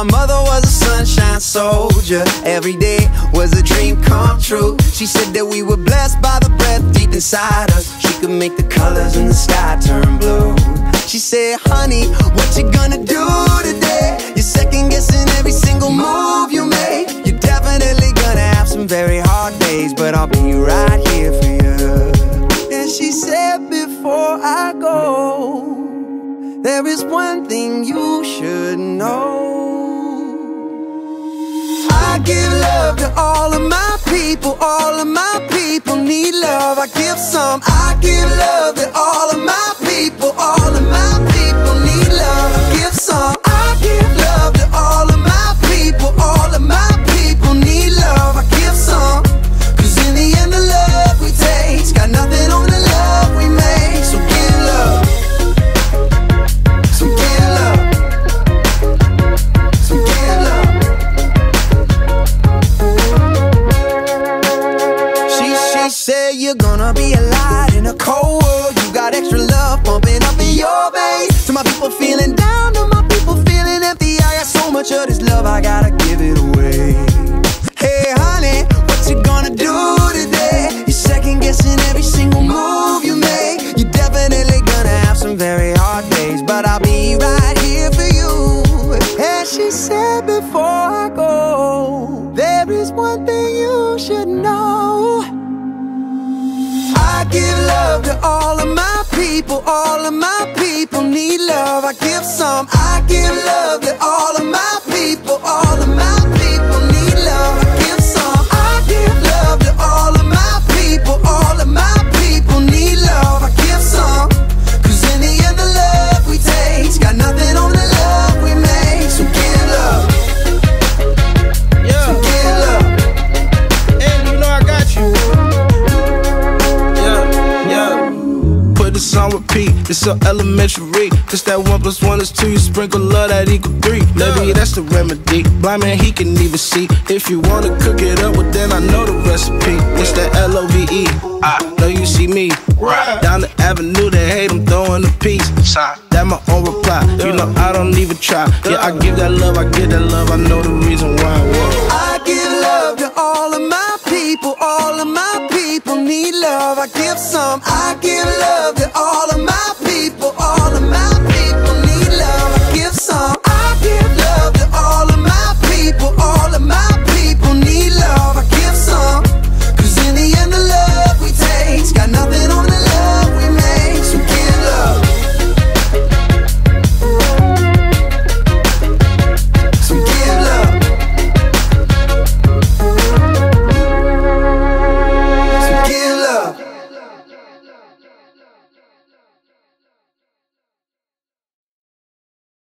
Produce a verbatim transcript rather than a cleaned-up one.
mother was a sunshine soldier. Every day was a dream come true. She said that we were blessed by the breath deep inside us. She could make the colors in the sky turn blue. She said, honey, what you gonna do today? You're second guessing every single move you make. You're definitely gonna have some very hard days, but I'll be right here for you. And she said, before I go, there is one thing you should know. I give love to all of my people. All of my people need love. I give some. I give love to all of my people. All of my people need love. I give some. I give love to all of my people. All of my people need love. I give some. Cause in the end the love we take's got nothing on the love we make. So give love. So give love. So give love. She, she said you're gonna be a light in a cold world. You got extra love pumping up in your veins. To my people feeling down, to my people feeling empty, I got so much of this love, I gotta give it away. Hey honey, what you gonna do today? You're second guessing every single move you make. You're definitely gonna have some very hard days, but I'll be right here for you. And she said, before I go, there is one thing you should know. I give love to all of my people. All of my people need love. I give some. I give love to all of my people. All of my people need love. I give some. I give love to all of my people. All of my people need love. I give some. Cause in the end the love we take's got nothing on the love we make. So give love. Yeah. So give love. And you know I got you. Yeah, yeah. Put this on repeat, it's so elementary. Just that one plus one is two, you sprinkle love that equal three. Maybe that's the remedy, blind man he can even see. If you wanna cook it up, well then I know the recipe. It's that L O V E, I know you see me. Down the avenue, they hate, I'm throwing a piece. That my own reply, you know I don't even try. Yeah, I give that love, I give that love, I know the reason why I want. I give love to all of my people. All of my people need love. I give some. I give love to all of my people.